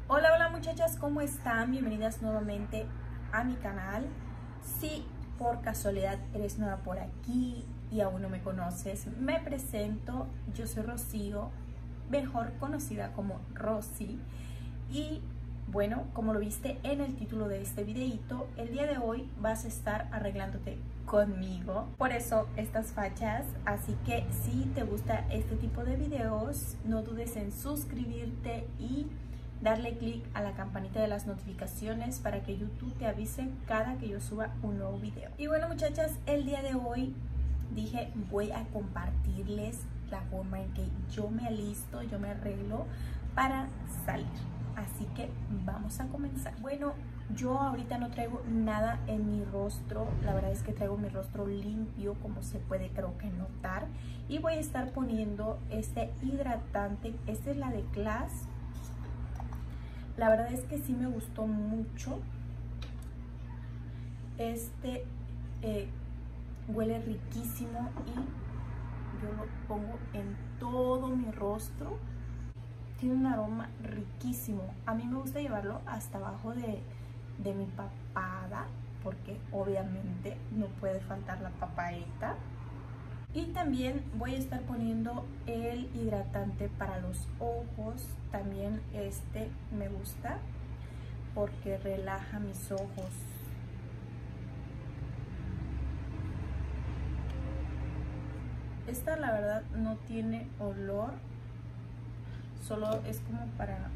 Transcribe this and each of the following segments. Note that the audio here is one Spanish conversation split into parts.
Hola, hola muchachas, ¿cómo están? Bienvenidas nuevamente a mi canal. Si por casualidad eres nueva por aquí y aún no me conoces, me presento. Yo soy Rocío, mejor conocida como Rosy. Y bueno, como lo viste en el título de este videito, el día de hoy vas a estar arreglándote conmigo. Por eso estas fachas, así que si te gusta este tipo de videos, no dudes en suscribirte y darle clic a la campanita de las notificaciones para que YouTube te avise cada que yo suba un nuevo video. Y bueno muchachas, el día de hoy dije voy a compartirles la forma en que yo me alisto, yo me arreglo para salir. Así que vamos a comenzar. Bueno, yo ahorita no traigo nada en mi rostro. La verdad es que traigo mi rostro limpio, como se puede creo que notar. Y voy a estar poniendo este hidratante. Esta es la de Class. La verdad es que sí me gustó mucho. Este huele riquísimo y yo lo pongo en todo mi rostro. Tiene un aroma riquísimo. A mí me gusta llevarlo hasta abajo de mi papada, porque obviamente no puede faltar la papadita. Y también voy a estar poniendo el hidratante para los ojos. También este me gusta porque relaja mis ojos. Esta la verdad no tiene olor, solo es como para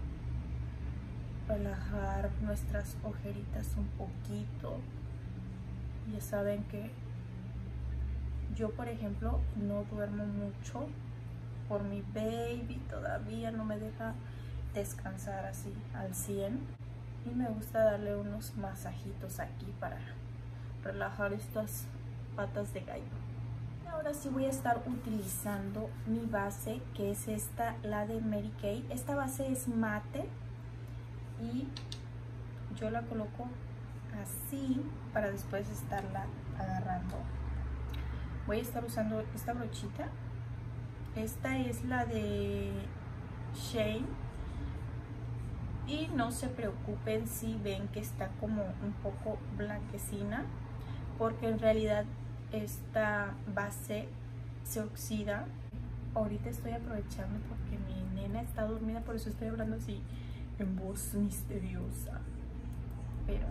relajar nuestras ojeritas un poquito. Ya saben que yo, por ejemplo, no duermo mucho por mi baby, todavía no me deja descansar así al 100 y me gusta darle unos masajitos aquí para relajar estas patas de gallo. Ahora sí voy a estar utilizando mi base, que es esta, la de Mary Kay. Esta base es mate y yo la coloco así para después estarla agarrando. Voy a estar usando esta brochita. Esta es la de Shane. Y no se preocupen si ven que está como un poco blanquecina, porque en realidad esta base se oxida. Ahorita estoy aprovechando porque mi nena está dormida, por eso estoy hablando así en voz misteriosa, pero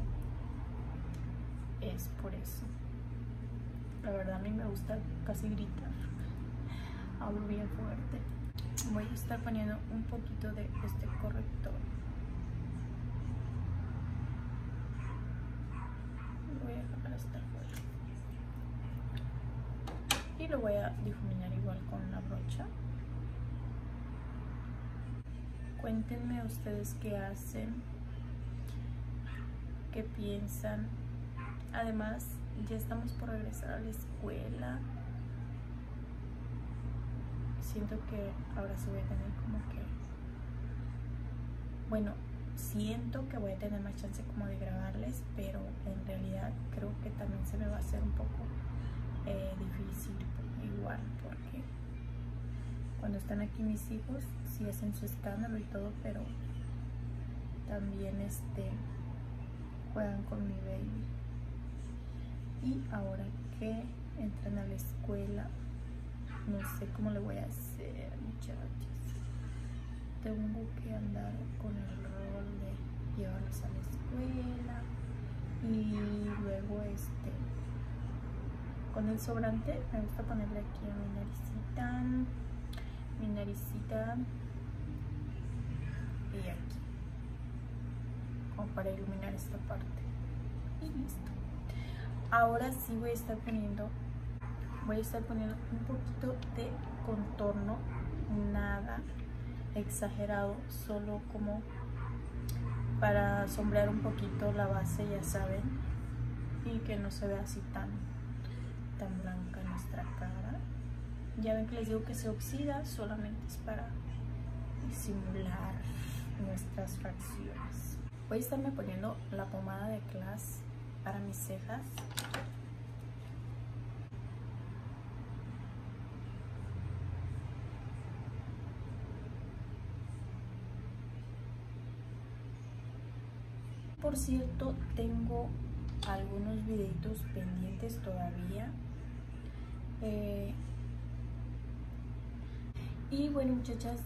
es por eso. La verdad a mí me gusta casi gritar, hablo bien fuerte. Voy a estar poniendo un poquito de este corrector. Voy a dejar hasta afuera y lo voy a difuminar igual con la brocha. Cuéntenme ustedes qué hacen, qué piensan. Además, ya estamos por regresar a la escuela. Siento que ahora sí voy a tener como que... Bueno, siento que voy a tener más chance como de grabarles, pero en realidad creo que también se me va a hacer un poco difícil igual, porque cuando están aquí mis hijos sí hacen su escándalo y todo, pero también juegan con mi baby. Y ahora que entran a la escuela, no sé cómo le voy a hacer, muchachos. Tengo que andar con el rol de llevarlos a la escuela y luego con el sobrante me gusta ponerle aquí a mi naricita y aquí, como para iluminar esta parte. Y listo. Ahora sí voy a estar poniendo un poquito de contorno, nada exagerado, solo como para sombrear un poquito la base, ya saben, y que no se vea así tan blanca nuestra cara. Ya ven que les digo que se oxida, solamente es para disimular nuestras facciones. Voy a estarme poniendo la pomada de Class para mis cejas. Por cierto, tengo algunos videitos pendientes todavía. Y bueno, muchachas,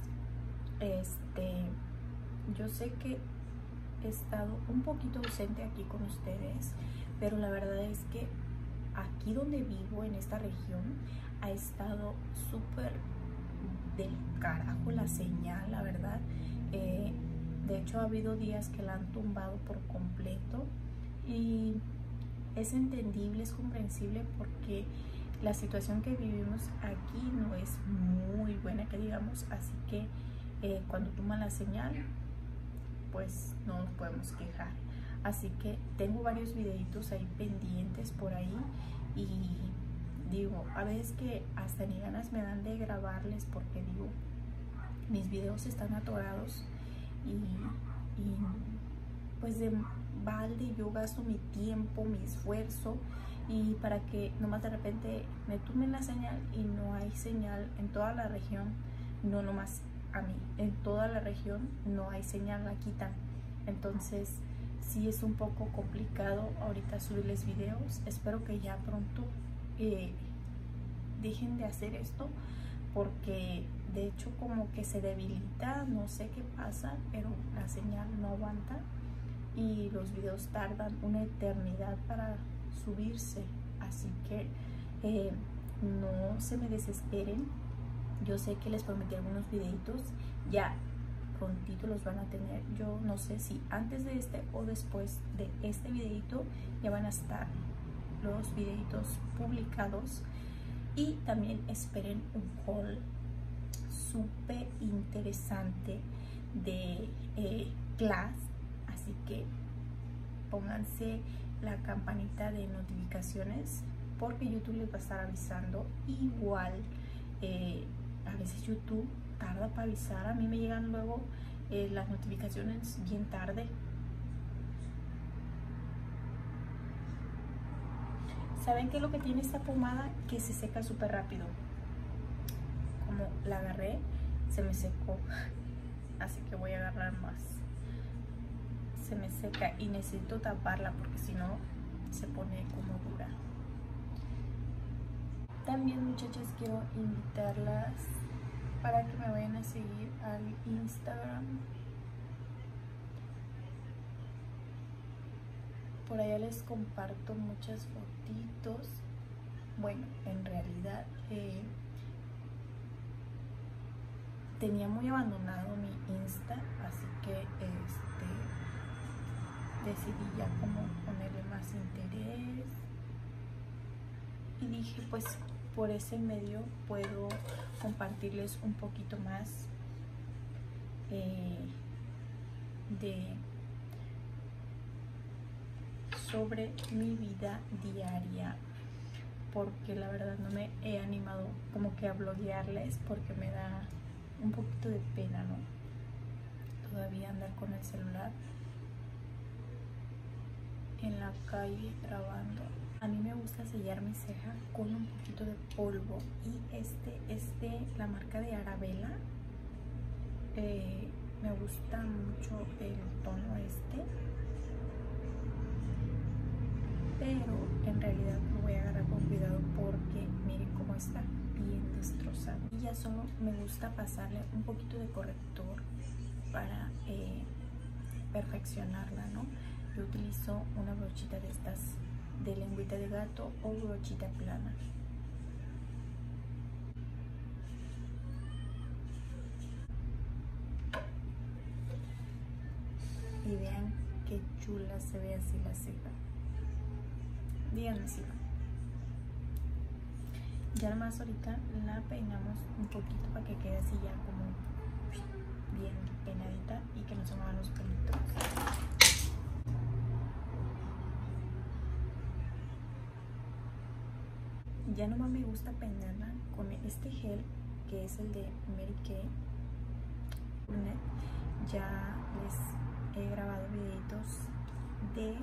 yo sé que he estado un poquito ausente aquí con ustedes, pero la verdad es que aquí donde vivo, en esta región, ha estado súper del carajo la señal, la verdad. De hecho, ha habido días que la han tumbado por completo y es entendible, es comprensible, porque la situación que vivimos aquí no es muy buena, que digamos, así que cuando tumban la señal, pues no nos podemos quejar. Así que tengo varios videitos ahí pendientes por ahí y digo, a veces que hasta ni ganas me dan de grabarles, porque digo, mis videos están atorados y pues de balde yo gasto mi tiempo, mi esfuerzo, y para que nomás de repente me tumben la señal y no hay señal en toda la región, no nomás a mí, en toda la región no hay señal, la quitan. Entonces sí es un poco complicado ahorita subirles videos. Espero que ya pronto dejen de hacer esto, porque de hecho como que se debilita, no sé qué pasa, pero la señal no aguanta y los videos tardan una eternidad para subirse. Así que no se me desesperen. Yo sé que les prometí algunos videitos, ya prontito los van a tener. Yo no sé si antes de este o después de este videito ya van a estar los videitos publicados. Y también esperen un haul súper interesante de Class, así que pónganse la campanita de notificaciones, porque YouTube les va a estar avisando. Igual a veces YouTube tarda para avisar, a mí me llegan luego las notificaciones bien tarde. ¿Saben qué es lo que tiene esta pomada? Que se seca súper rápido. Como la agarré, se me secó, así que voy a agarrar más. Se me seca y necesito taparla, porque si no se pone como dura. También, muchachas, quiero invitarlas para que me vayan a seguir al Instagram. Por allá les comparto muchas fotitos. Bueno, en realidad tenía muy abandonado mi Insta, así que decidí ya como ponerle más interés, y dije, pues por ese medio puedo compartirles un poquito más sobre mi vida diaria, porque la verdad no me he animado como que a bloguearles, porque me da un poquito de pena, ¿no? Todavía andar con el celular en la calle grabando. A mí me gusta sellar mi ceja con un poquito de polvo, y la marca de Arabella. Me gusta mucho el tono pero en realidad lo voy a agarrar con cuidado, porque miren cómo está bien destrozado. Y ya solo me gusta pasarle un poquito de corrector para perfeccionarla, ¿no? Yo utilizo una brochita de estas de lengüita de gato o brochita plana. Y vean qué chula se ve así la ceja. Díganme si no. Ya nomás ahorita la peinamos un poquito para que quede así ya como bien peinadita y que no se muevan los pelitos. Ya nomás me gusta peinarla con este gel, que es el de Mary Kay. Ya les he grabado videitos de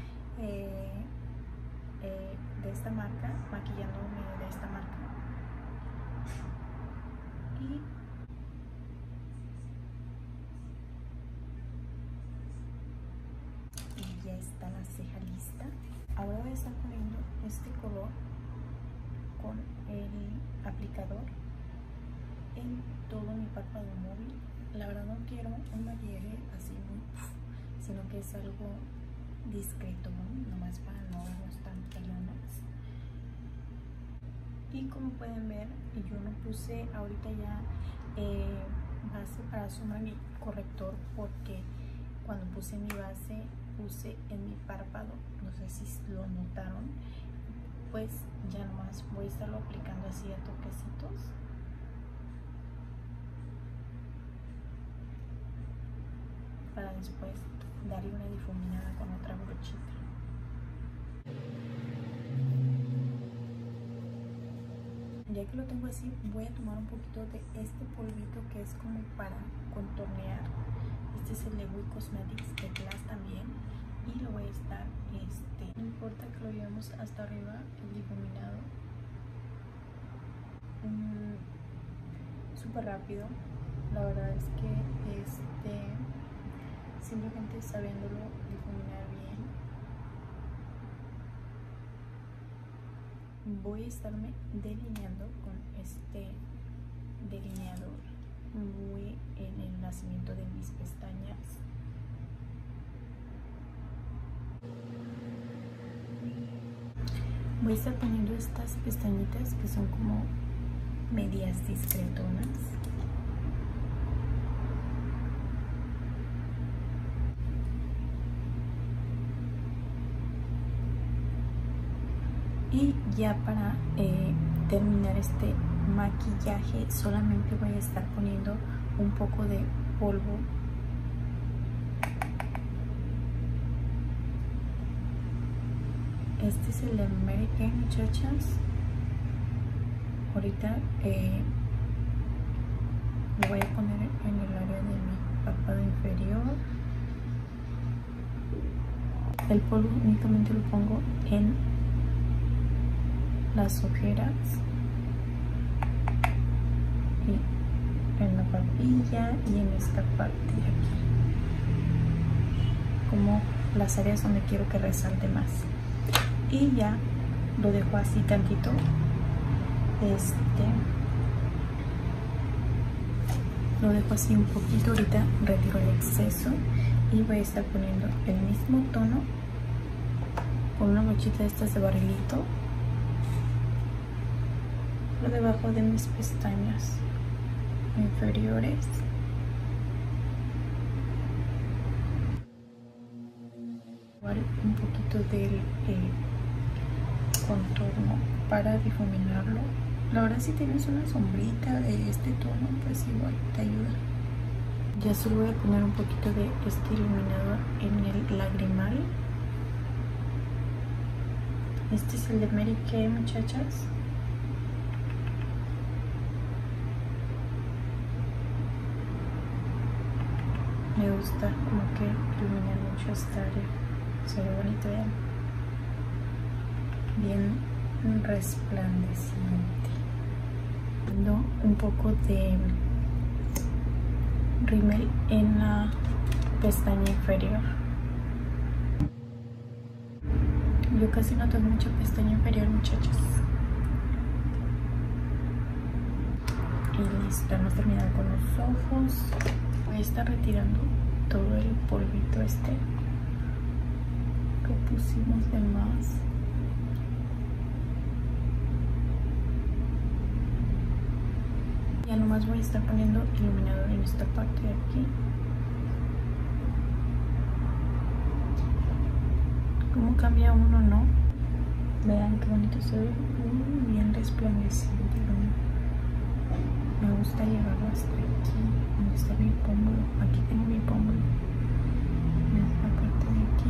esta marca, maquillándome de esta marca, y está la ceja lista. Ahora voy a estar poniendo este color con el aplicador en todo mi párpado móvil. La verdad no quiero un maquillaje así muy, sino que es algo discreto, ¿no? Nomás para no vernos tan pelones. Y como pueden ver, yo no puse ahorita ya base para sombra ni corrector, porque cuando puse mi base puse en mi párpado, no sé si lo notaron, pues ya nomás voy a estarlo aplicando así a toquecitos. Para después darle una difuminada con otra brochita. Ya que lo tengo así, voy a tomar un poquito de este polvito que es como para contornear. Este es el de We Cosmetics de Glass también. Y lo voy a estar, no importa que lo llevemos hasta arriba, el difuminado. Súper rápido. La verdad es que simplemente sabiéndolo difuminar bien, voy a estarme delineando con este delineador muy en el nacimiento de mis pestañas. Voy a estar poniendo estas pestañitas que son como medias discretonas. Y ya para terminar este maquillaje solamente voy a estar poniendo un poco de polvo . Este es el de Mary Kay, muchachas. Ahorita lo voy a poner en el área de mi párpado inferior. El polvo únicamente lo pongo en las ojeras y en la barbilla y en esta parte de aquí, como las áreas donde quiero que resalte más. Y ya lo dejo así tantito, lo dejo así un poquito. Ahorita retiro el exceso y voy a estar poniendo el mismo tono con una brochita de estas de barrilito por debajo de mis pestañas inferiores. Igual un poquito del contorno para difuminarlo. La verdad, si tienes una sombrita de este tono, pues igual te ayuda. Ya solo voy a poner un poquito de este iluminador en el lagrimal. Este es el de Mary Kay, muchachas. Me gusta como que ilumina mucho esta área. Se ve bonito, vean. Bien resplandeciente. Dando un poco de rímel en la pestaña inferior. Yo casi no tengo mucha pestaña inferior, muchachos. Y listo, hemos terminado con los ojos. Voy a estar retirando todo el polvito que pusimos de más. Ya nomás voy a estar poniendo iluminador en esta parte de aquí. Cómo cambia uno, ¿no? Vean qué bonito se ve, muy bien resplandeciente. Me gusta llevarlo hasta aquí, donde está mi pómulo. Aquí tengo mi pómulo, en esta parte de aquí.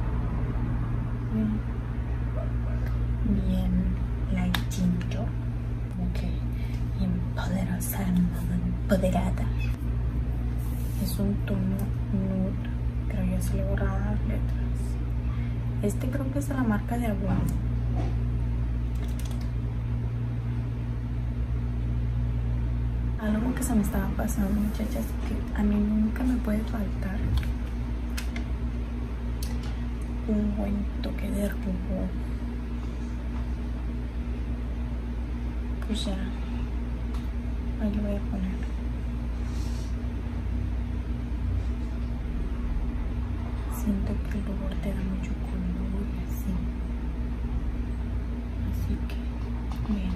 Bien lightito, como que empoderosa, empoderada. Es un tono nude, pero ya se le borraron las letras. Este creo que es de la marca de Avon. Algo que se me estaba pasando, muchachas, que a mí nunca me puede faltar, un buen toque de rubor. Pues ya, ahí lo voy a poner. Siento que el rubor te da mucho color y así. Así que, bien.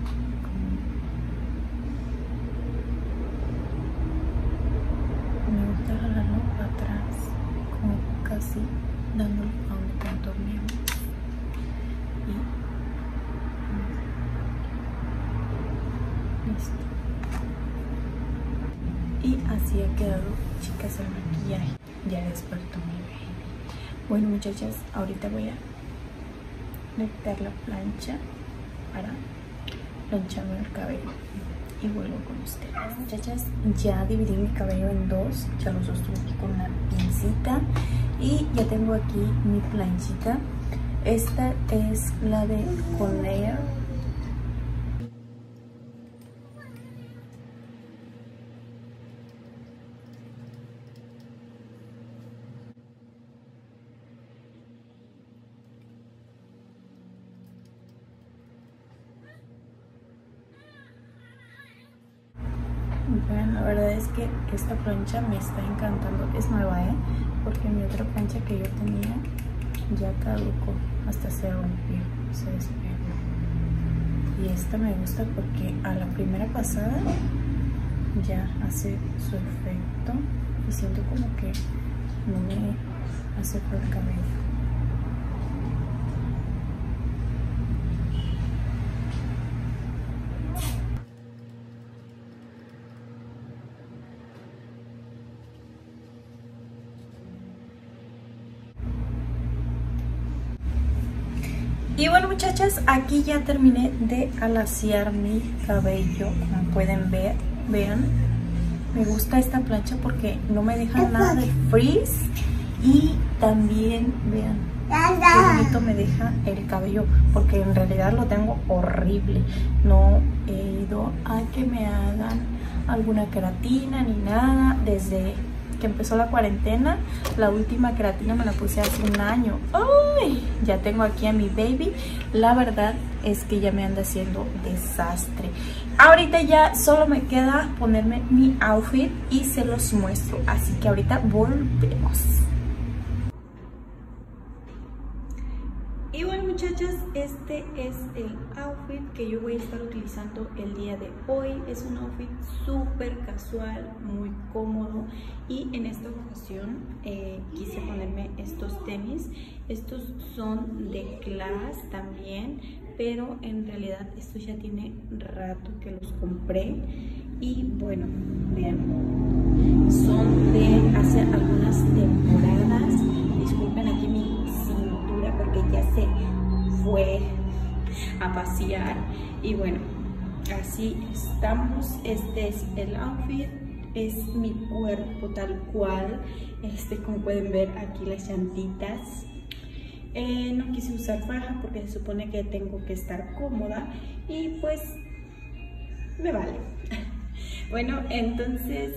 Me gusta jalarlo para atrás, como casi dándolo a un contorneo. Y listo. Y así ha quedado, chicas, el maquillaje. Ya despertó mi baby. Bueno, muchachas, ahorita voy a meter la plancha para plancharme el cabello y vuelvo con ustedes. Muchachas, ya dividí mi cabello en dos, ya lo sostuve aquí con una pincita y ya tengo aquí mi planchita. Esta es la de Conair. Vean, la verdad es que esta plancha me está encantando. Es nueva, porque mi otra plancha que yo tenía ya caducó, hasta se rompió, se despegó. Y esta me gusta porque a la primera pasada ya hace su efecto y siento como que no me hace por el cabello. Y bueno, muchachas, aquí ya terminé de alaciar mi cabello. Como pueden ver, vean, me gusta esta plancha porque no me deja nada de frizz. Y también, vean, qué bonito me deja el cabello, porque en realidad lo tengo horrible. No he ido a que me hagan alguna queratina ni nada desde que empezó la cuarentena. La última queratina me la puse hace un año. ¡Ay! Ya tengo aquí a mi baby. La verdad es que ya me anda haciendo desastre. Ahorita ya solo me queda ponerme mi outfit y se los muestro. Así que ahorita volvemos. Y bueno, muchachas, este es el outfit que yo voy a estar utilizando el día de hoy. Es un outfit súper casual, muy cómodo, y en esta ocasión quise ponerme estos tenis. Estos son de Class también, pero en realidad estos ya tiene rato que los compré. Y bueno, vean, son de hace algunas temporadas. Disculpen aquí mi cintura porque ya se fue a pasear. Y bueno, así estamos. Este es el outfit, es mi cuerpo tal cual. Como pueden ver aquí las llantitas. No quise usar faja porque se supone que tengo que estar cómoda y pues me vale. Bueno, entonces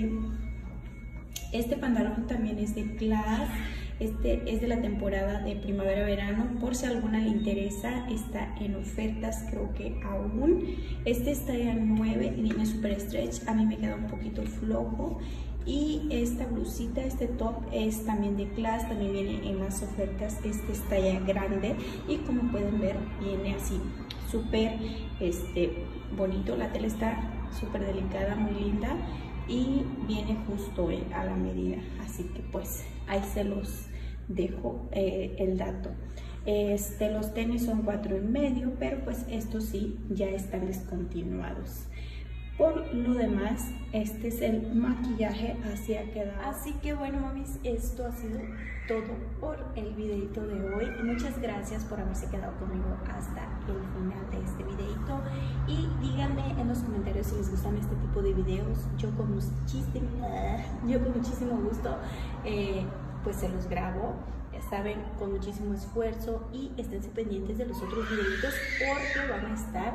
este pantalón también es de Class. Este es de la temporada de primavera-verano. Por si a alguna le interesa, está en ofertas, creo que aún. Este está en 9 y viene super stretch. A mí me queda un poquito flojo. Y esta blusita, este top es también de Class, también viene en las ofertas. Este es talla grande y como pueden ver viene así súper bonito. La tela está súper delicada, muy linda y viene justo a la medida. Así que pues ahí se los dejo el dato. Los tenis son 4,5, pero pues estos sí ya están descontinuados. Por lo demás, este es el maquillaje, así ha quedado. Así que bueno, mamis, esto ha sido todo por el videito de hoy. Muchas gracias por haberse quedado conmigo hasta el final de este videito. Y díganme en los comentarios si les gustan este tipo de videos. Yo con muchísimo gusto pues se los grabo, ya saben, con muchísimo esfuerzo. Y esténse pendientes de los otros videitos porque van a estar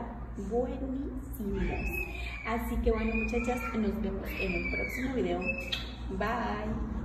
buenísimos. Así que bueno, muchachas, nos vemos en el próximo video. Bye.